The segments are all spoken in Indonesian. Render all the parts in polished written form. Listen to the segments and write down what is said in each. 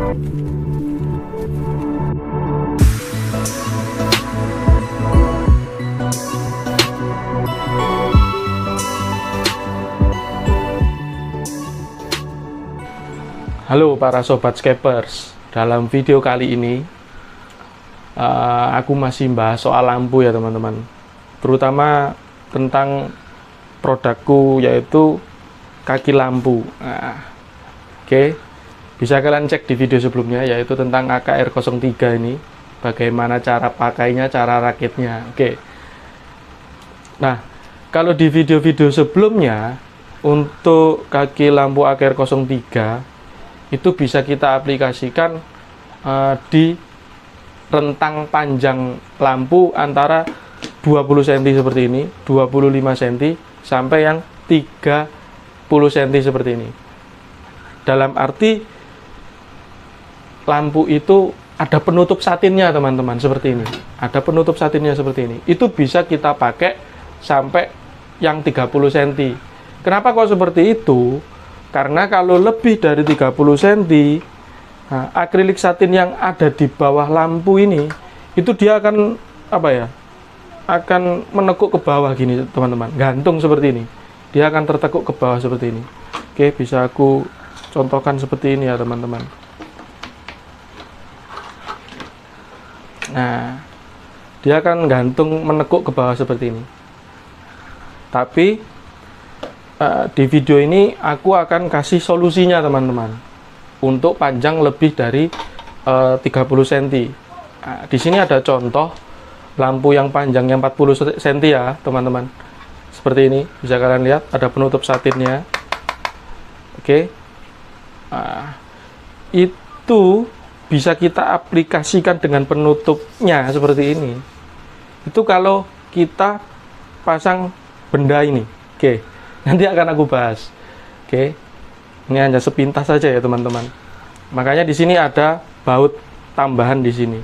Halo para sobat scapers, dalam video kali ini aku masih bahas soal lampu ya teman-teman, terutama tentang produkku yaitu kaki lampu. Oke, bisa kalian cek di video sebelumnya yaitu tentang AKR03 ini, bagaimana cara pakainya, cara rakitnya. Oke, nah kalau di video-video sebelumnya untuk kaki lampu AKR03 itu bisa kita aplikasikan di rentang panjang lampu antara 20 cm seperti ini, 25 cm sampai yang 30 cm seperti ini. Dalam arti lampu itu ada penutup satinnya teman-teman, seperti ini. Ada penutup satinnya seperti ini. Itu bisa kita pakai sampai yang 30 cm. Kenapa kok seperti itu? Karena kalau lebih dari 30 cm, akrilik satin yang ada di bawah lampu ini, itu dia akan akan menekuk ke bawah gini teman-teman, gantung seperti ini. Dia akan tertekuk ke bawah seperti ini. Oke, bisa aku contohkan seperti ini ya teman-teman. Nah, dia akan gantung menekuk ke bawah seperti ini. Tapi di video ini aku akan kasih solusinya teman-teman untuk panjang lebih dari 30 cm. Di sini ada contoh lampu yang panjangnya 40 cm ya teman-teman, seperti ini, bisa kalian lihat ada penutup satinnya. Oke, itu bisa kita aplikasikan dengan penutupnya seperti ini. Itu kalau kita pasang benda ini. Oke, nanti akan aku bahas. Oke, ini hanya sepintas saja ya teman-teman. Makanya di sini ada baut tambahan di sini.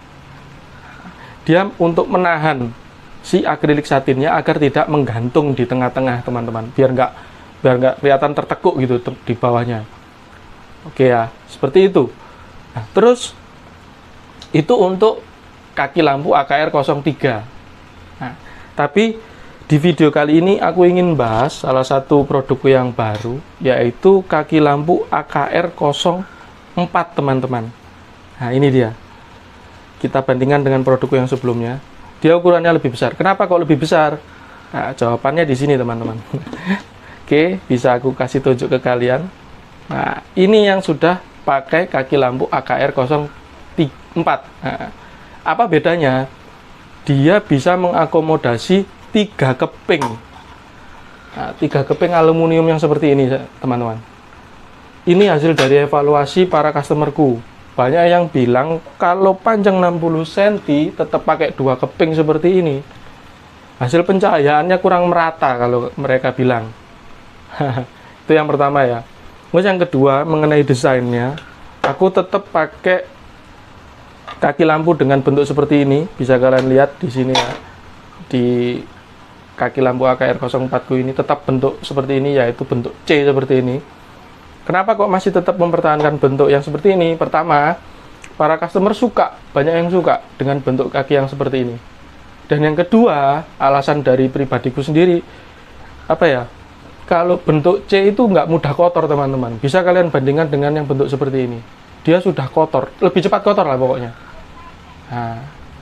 Dia untuk menahan si akrilik satinnya agar tidak menggantung di tengah-tengah teman-teman, biar nggak kelihatan tertekuk gitu di bawahnya. Oke ya, seperti itu. Nah, terus itu untuk kaki lampu AKR03. Nah, tapi di video kali ini aku ingin bahas salah satu produkku yang baru, yaitu kaki lampu AKR04 teman-teman. Nah ini dia, kita bandingkan dengan produkku yang sebelumnya. Dia ukurannya lebih besar. Kenapa kok lebih besar? Nah, jawabannya di sini teman-teman. Oke, bisa aku kasih tunjuk ke kalian. Nah ini yang sudah pakai kaki lampu AKR04. Nah, apa bedanya? Dia bisa mengakomodasi 3 keping. Nah, 3 keping aluminium yang seperti ini teman-teman. Ini hasil dari evaluasi para customerku. Banyak yang bilang kalau panjang 60 cm tetap pakai 2 keping seperti ini. Hasil pencahayaannya kurang merata kalau mereka bilang. Itu yang pertama ya. Terus yang kedua mengenai desainnya, aku tetap pakai kaki lampu dengan bentuk seperti ini. Bisa kalian lihat di sini ya. Di kaki lampu AKR04 ku ini tetap bentuk seperti ini, yaitu bentuk C seperti ini. Kenapa kok masih tetap mempertahankan bentuk yang seperti ini? Pertama, para customer suka, banyak yang suka dengan bentuk kaki yang seperti ini. Dan yang kedua, alasan dari pribadiku sendiri, kalau bentuk C itu nggak mudah kotor teman-teman. Bisa kalian bandingkan dengan yang bentuk seperti ini. Dia sudah kotor, lebih cepat kotor lah pokoknya. Nah,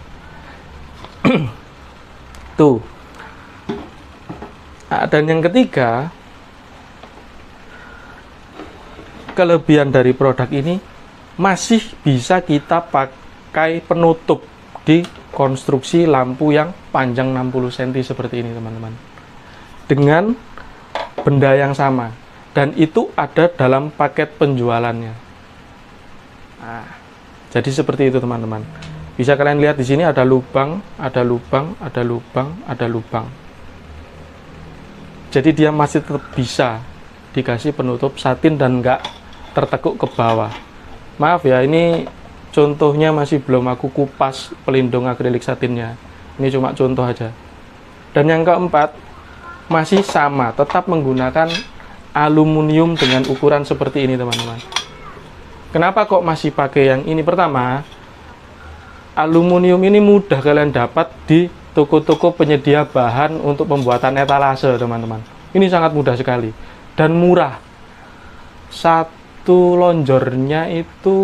tuh. Dan yang ketiga, kelebihan dari produk ini masih bisa kita pakai penutup di konstruksi lampu yang panjang 60 cm seperti ini teman-teman, dengan benda yang sama, dan itu ada dalam paket penjualannya. Nah, jadi seperti itu teman-teman. Bisa kalian lihat di sini ada lubang, ada lubang, ada lubang, ada lubang. Jadi dia masih tetap bisa dikasih penutup satin dan nggak tertekuk ke bawah. Maaf ya, ini contohnya masih belum aku kupas pelindung akrilik satinnya. Ini cuma contoh aja. Dan yang keempat, masih sama, tetap menggunakan aluminium dengan ukuran seperti ini teman-teman. Kenapa kok masih pakai yang ini? Pertama, aluminium ini mudah kalian dapat di toko-toko penyedia bahan untuk pembuatan etalase, teman-teman. Ini sangat mudah sekali dan murah. Satu lonjornya itu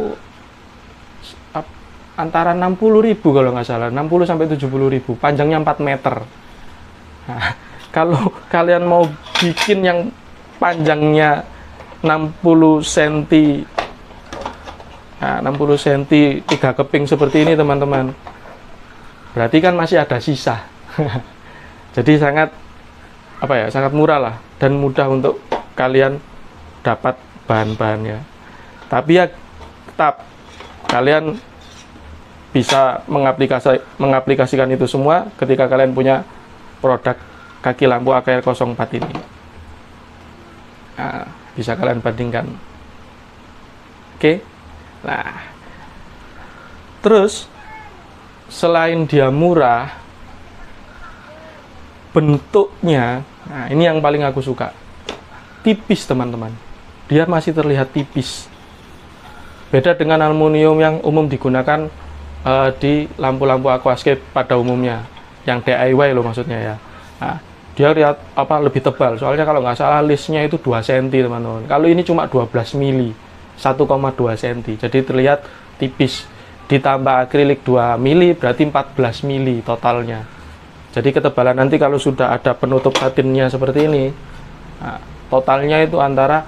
antara 60.000 kalau nggak salah, 60 sampai 70.000, panjangnya 4 meter. Nah, kalau kalian mau bikin yang panjangnya 60 cm, nah, 60 cm 3 keping seperti ini, teman-teman, berarti kan masih ada sisa. Jadi sangat sangat murah lah dan mudah untuk kalian dapat bahan-bahannya. Tapi ya tetap kalian bisa mengaplikasikan itu semua ketika kalian punya produk kaki lampu AKR 04 ini. Nah, bisa kalian bandingkan. Oke. Nah, terus selain dia murah, bentuknya, nah ini yang paling aku suka, tipis, teman-teman. Dia masih terlihat tipis. Beda dengan aluminium yang umum digunakan di lampu-lampu aquascape pada umumnya, yang DIY loh maksudnya ya. Nah, dia lihat lebih tebal. Soalnya kalau nggak salah listnya itu 2 cm, teman-teman. Kalau ini cuma 12 mili, 1,2 cm. Jadi terlihat tipis. Ditambah akrilik 2 mili berarti 14 mili totalnya. Jadi ketebalan nanti kalau sudah ada penutup satinnya seperti ini, nah, totalnya itu antara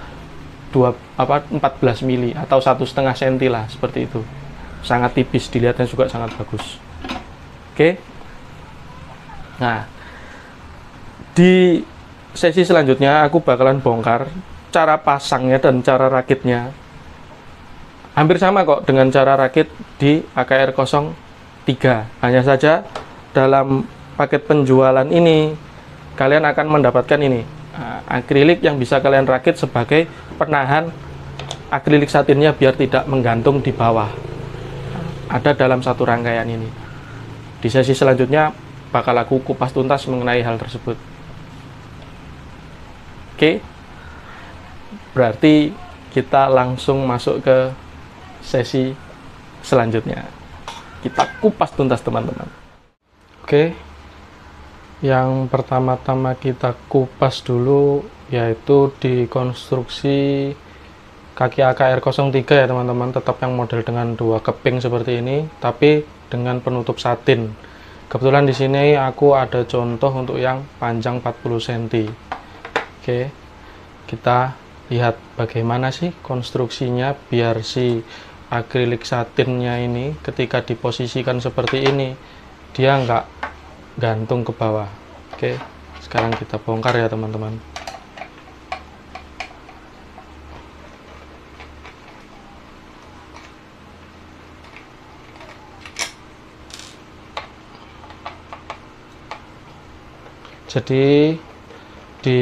14 mili atau 1,5 cm lah, seperti itu. Sangat tipis, dilihatnya juga sangat bagus. Oke. Nah, di sesi selanjutnya aku bakalan bongkar cara pasangnya dan cara rakitnya. Hampir sama kok dengan cara rakit di AKR 03. Hanya saja dalam paket penjualan ini kalian akan mendapatkan ini, akrilik yang bisa kalian rakit sebagai penahan akrilik satinnya biar tidak menggantung di bawah. Ada dalam satu rangkaian ini. Di sesi selanjutnya bakal aku kupas tuntas mengenai hal tersebut. Oke, berarti kita langsung masuk ke sesi selanjutnya. Kita kupas tuntas, teman-teman. Oke, yang pertama-tama kita kupas dulu yaitu di konstruksi kaki AKR 03 ya, teman-teman. Tetap yang model dengan 2 keping seperti ini, tapi dengan penutup satin. Kebetulan di sini aku ada contoh untuk yang panjang 40 cm. Oke, kita lihat bagaimana sih konstruksinya biar si akrilik satinnya ini ketika diposisikan seperti ini dia nggak gantung ke bawah. Oke, sekarang kita bongkar ya, teman-teman. Jadi di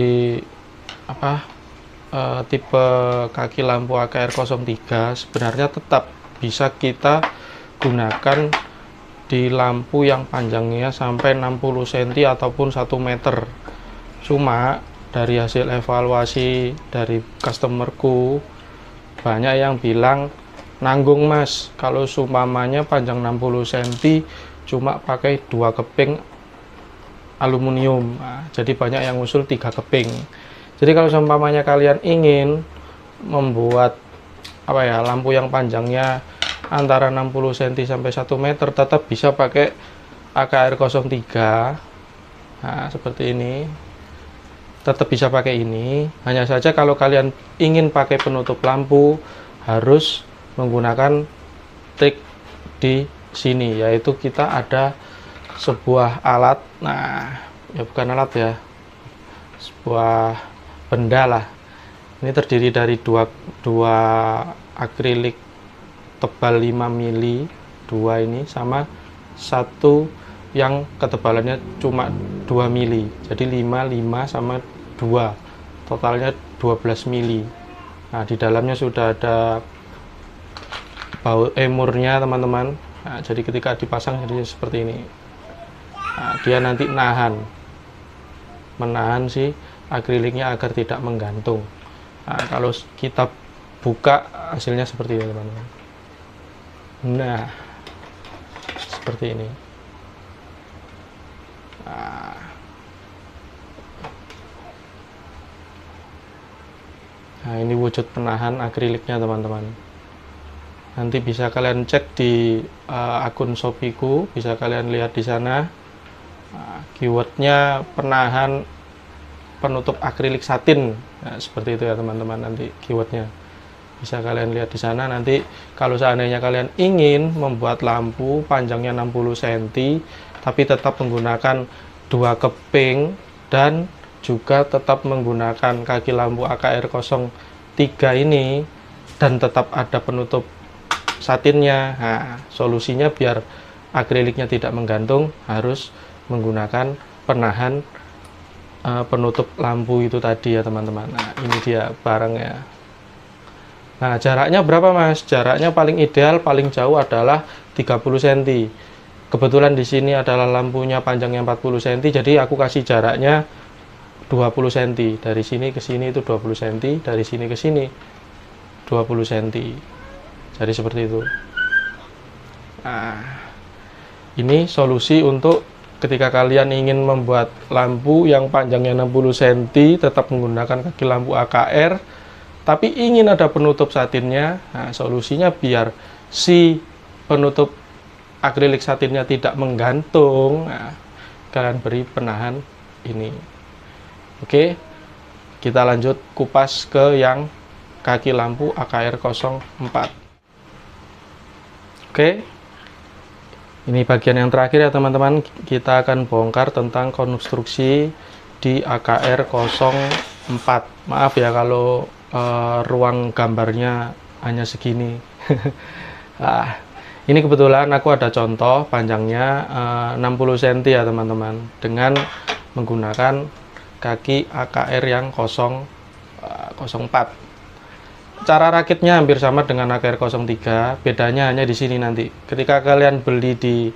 tipe kaki lampu AKR 03 sebenarnya tetap bisa kita gunakan di lampu yang panjangnya sampai 60 cm ataupun 1 meter. Cuma dari hasil evaluasi dari customerku, banyak yang bilang nanggung mas kalau seumpamanya panjang 60 cm cuma pakai 2 keping aluminium. Nah, jadi banyak yang usul 3 keping. Jadi kalau seumpamanya kalian ingin membuat lampu yang panjangnya antara 60 cm sampai 1 meter, tetap bisa pakai AKR 03. Nah, seperti ini. Tetap bisa pakai ini. Hanya saja kalau kalian ingin pakai penutup lampu harus menggunakan trik di sini, yaitu kita ada sebuah alat, nah ya bukan alat ya, sebuah benda lah. Ini terdiri dari dua akrilik tebal 5 mili, 2 ini sama satu yang ketebalannya cuma 2 mili. Jadi 5 sama 2, totalnya 12 mili. Nah, di dalamnya sudah ada baut emurnya, teman-teman. Nah, jadi ketika dipasang jadi seperti ini. Nah, dia nanti menahan si akriliknya agar tidak menggantung. Nah, kalau kita buka hasilnya seperti ini teman-teman. Nah, seperti ini. Nah, ini wujud penahan akriliknya teman-teman. Nanti bisa kalian cek di akun Shopee-ku, bisa kalian lihat di sana. Keywordnya penahan penutup akrilik satin. Nah, seperti itu ya teman-teman, nanti keywordnya bisa kalian lihat di sana. Nanti kalau seandainya kalian ingin membuat lampu panjangnya 60 cm tapi tetap menggunakan 2 keping dan juga tetap menggunakan kaki lampu AKR 03 ini dan tetap ada penutup satinnya. Nah, solusinya biar akriliknya tidak menggantung harus menggunakan penahan penutup lampu itu tadi ya teman-teman. Nah, ini dia barangnya. Nah, jaraknya berapa Mas? Jaraknya paling ideal, paling jauh adalah 30 cm. Kebetulan di sini adalah lampunya panjangnya 40 cm, jadi aku kasih jaraknya 20 cm. Dari sini ke sini itu 20 cm, dari sini ke sini 20 cm. Jadi seperti itu. Nah, ini solusi untuk ketika kalian ingin membuat lampu yang panjangnya 60 cm, tetap menggunakan kaki lampu AKR, tapi ingin ada penutup satinnya. Nah, solusinya biar si penutup akrilik satinnya tidak menggantung, nah, kalian beri penahan ini. Oke, kita lanjut kupas ke yang kaki lampu AKR 04. Oke, ini bagian yang terakhir ya teman-teman. Kita akan bongkar tentang konstruksi di AKR 04. Maaf ya kalau ruang gambarnya hanya segini. Nah, ini kebetulan aku ada contoh panjangnya 60 cm ya teman-teman, dengan menggunakan kaki AKR yang 04. Cara rakitnya hampir sama dengan AKR 03, bedanya hanya di sini nanti. Ketika kalian beli di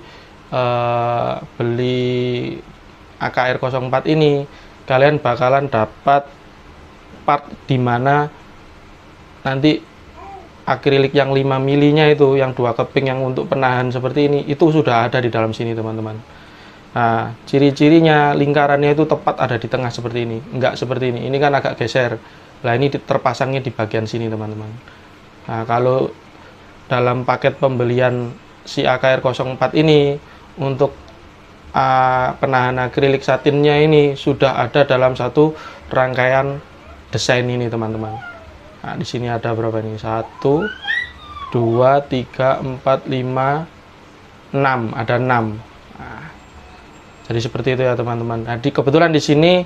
AKR 04 ini, kalian bakalan dapat part di mana nanti akrilik yang 5 milinya itu, yang 2 keping yang untuk penahan seperti ini, itu sudah ada di dalam sini teman-teman. Nah, ciri-cirinya lingkarannya itu tepat ada di tengah seperti ini, enggak seperti ini kan agak geser. Nah, ini terpasangnya di bagian sini teman-teman. Nah, kalau dalam paket pembelian si AKR 04 ini, untuk penahan akrilik satinnya ini sudah ada dalam satu rangkaian desain ini teman-teman. Nah, di sini ada berapa nih? 1 2 3 4 5 6, ada 6. Nah, jadi seperti itu ya teman-teman. Nah, kebetulan di sini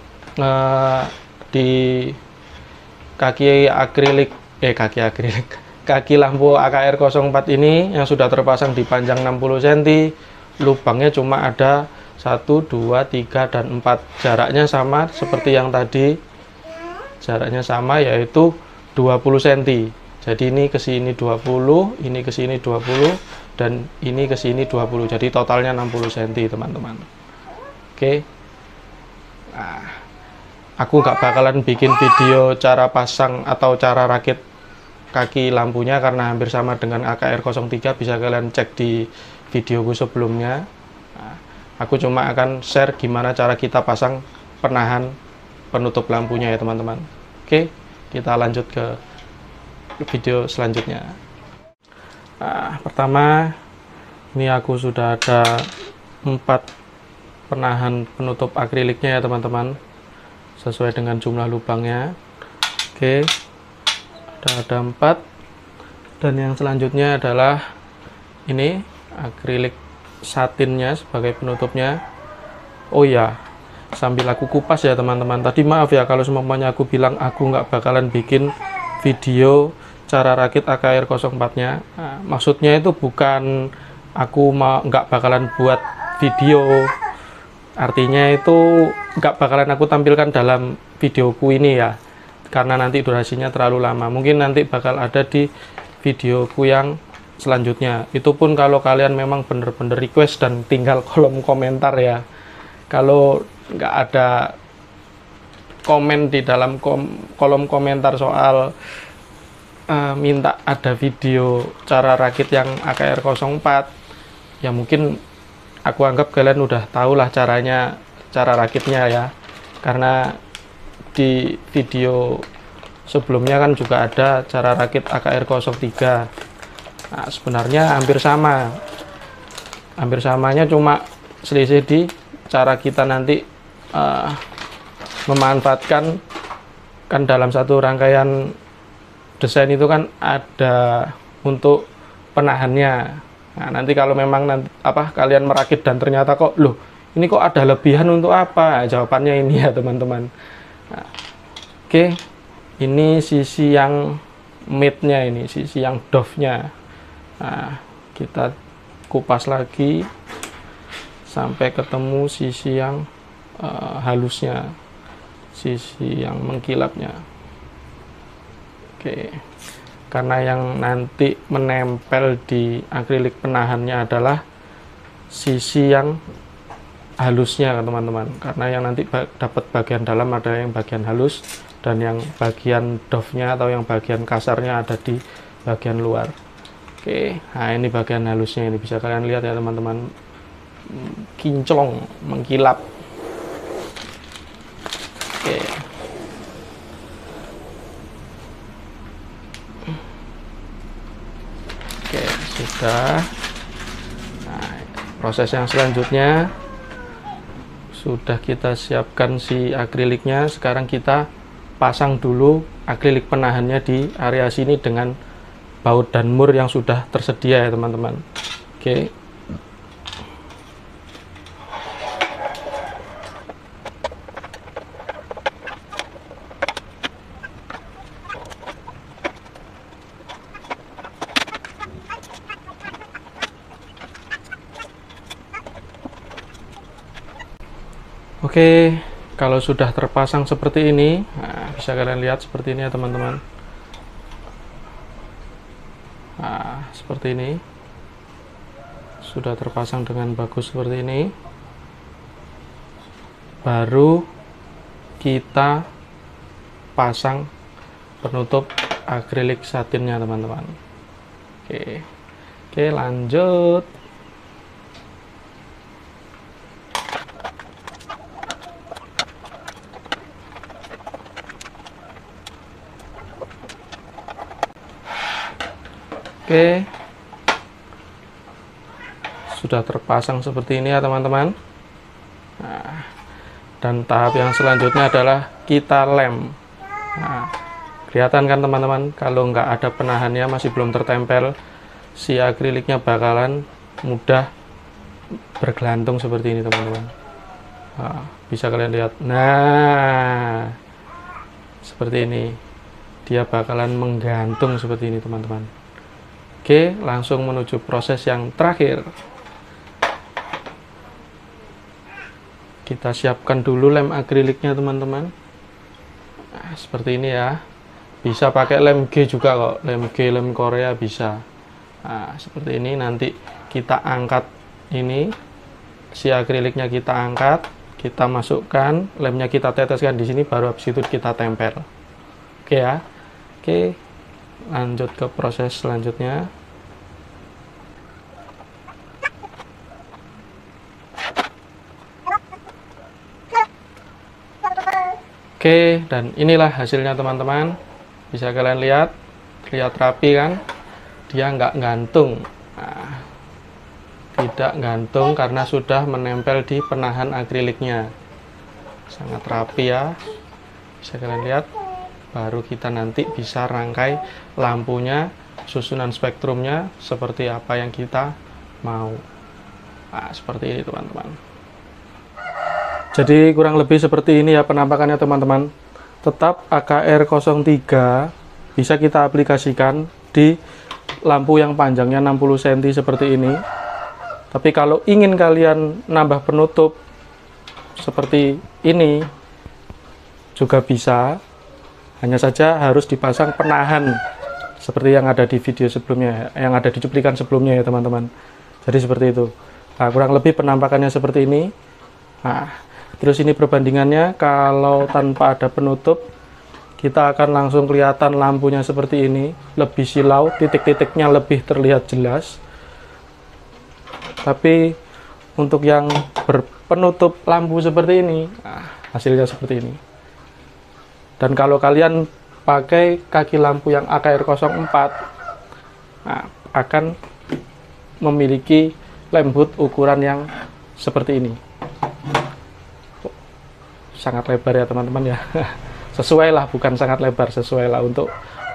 di kaki lampu AKR 04 ini yang sudah terpasang di panjang 60 cm, lubangnya cuma ada 1 2 3 dan 4. Jaraknya sama seperti yang tadi. Jaraknya sama, yaitu 20 cm. Jadi ini ke sini 20, ini ke sini 20, dan ini ke sini 20. Jadi totalnya 60 cm, teman-teman. Oke. Nah, aku nggak bakalan bikin video cara pasang atau cara rakit kaki lampunya karena hampir sama dengan AKR 03, bisa kalian cek di videoku sebelumnya. Nah, aku cuma akan share gimana cara kita pasang penahan penutup lampunya ya teman-teman. Oke, kita lanjut ke video selanjutnya. Nah, pertama ini aku sudah ada 4 penahan penutup akriliknya ya teman-teman, sesuai dengan jumlah lubangnya. Oke, ada 4. Dan yang selanjutnya adalah ini akrilik satinnya sebagai penutupnya. Oh ya, sambil aku kupas ya teman-teman, tadi maaf ya kalau semuanya aku bilang aku nggak bakalan bikin video cara rakit AKR 04 nya. Nah, maksudnya itu bukan aku nggak bakalan buat video, artinya itu nggak bakalan aku tampilkan dalam videoku ini ya, karena nanti durasinya terlalu lama. Mungkin nanti bakal ada di videoku yang selanjutnya. Itu pun kalau kalian memang bener-bener request dan tinggal kolom komentar ya. Kalau nggak ada komen di dalam kolom komentar soal minta ada video cara rakit yang AKR 04, ya mungkin aku anggap kalian udah tahu lah cara rakitnya ya, karena di video sebelumnya kan juga ada cara rakit AKR 03. Nah, sebenarnya hampir samanya, cuma selisih di cara kita nanti memanfaatkan, kan dalam satu rangkaian desain itu kan ada untuk penahannya. Nah, nanti kalau memang kalian merakit dan ternyata kok loh ini kok ada lebihan untuk apa, jawabannya ini ya teman-teman. Nah, oke, ini sisi yang mid-nya, ini sisi yang doff-nya. Nah, kita kupas lagi sampai ketemu sisi yang halusnya, sisi yang mengkilapnya. Oke, karena yang nanti menempel di akrilik penahannya adalah sisi yang halusnya teman-teman, karena yang nanti dapat bagian dalam ada yang bagian halus, dan yang bagian doff-nya atau yang bagian kasarnya ada di bagian luar. Oke, nah ini bagian halusnya, ini bisa kalian lihat ya teman-teman, kinclong, mengkilap. Oke, sudah. Nah, proses yang selanjutnya sudah kita siapkan si akriliknya. Sekarang kita pasang dulu akrilik penahannya di area sini dengan baut dan mur yang sudah tersedia ya teman-teman. Oke. Oke, kalau sudah terpasang seperti ini, nah, bisa kalian lihat seperti ini ya teman-teman. Nah, seperti ini. Sudah terpasang dengan bagus seperti ini. Baru kita pasang penutup akrilik satinnya teman-teman. Oke, lanjut. Oke, sudah terpasang seperti ini ya teman-teman. Nah, dan tahap yang selanjutnya adalah kita lem. Nah, kelihatan kan teman-teman, kalau nggak ada penahannya, masih belum tertempel, si akriliknya bakalan mudah bergelantung seperti ini teman-teman. Nah, bisa kalian lihat. Nah, seperti ini, dia bakalan menggantung seperti ini teman-teman. Oke, langsung menuju proses yang terakhir. Kita siapkan dulu lem akriliknya teman-teman. Nah, seperti ini ya. Bisa pakai lem G juga kok, lem G, lem Korea bisa. Nah, seperti ini, nanti kita angkat ini, si akriliknya kita angkat, kita masukkan, lemnya kita teteskan di sini, baru habis itu kita tempel. Oke ya. Oke. Lanjut ke proses selanjutnya. Oke, dan inilah hasilnya teman-teman. Bisa kalian lihat rapi kan, dia nggak gantung. Nah, tidak gantung karena sudah menempel di penahan akriliknya, sangat rapi ya, bisa kalian lihat. Baru kita nanti bisa rangkai lampunya, susunan spektrumnya seperti apa yang kita mau. Nah, seperti ini teman-teman. Jadi kurang lebih seperti ini ya penampakannya teman-teman. Tetap AKR 03 bisa kita aplikasikan di lampu yang panjangnya 60 cm seperti ini. Tapi kalau ingin kalian nambah penutup seperti ini juga bisa. Hanya saja harus dipasang penahan seperti yang ada di video sebelumnya, yang ada di cuplikan sebelumnya ya teman-teman. Jadi seperti itu. Nah, kurang lebih penampakannya seperti ini. Nah, terus ini perbandingannya kalau tanpa ada penutup kita akan langsung kelihatan lampunya seperti ini, lebih silau, titik-titiknya lebih terlihat jelas. Tapi untuk yang berpenutup lampu seperti ini, hasilnya seperti ini. Dan kalau kalian pakai kaki lampu yang AKR 04, akan memiliki lembut ukuran yang seperti ini. Sangat lebar ya teman-teman ya. Sesuai lah, bukan sangat lebar, sesuai lah untuk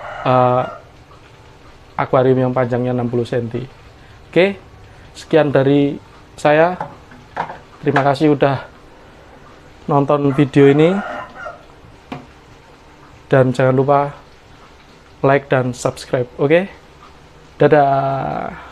akuarium yang panjangnya 60 cm. Oke, sekian dari saya. Terima kasih udah nonton video ini, dan jangan lupa like dan subscribe. Oke, dadah.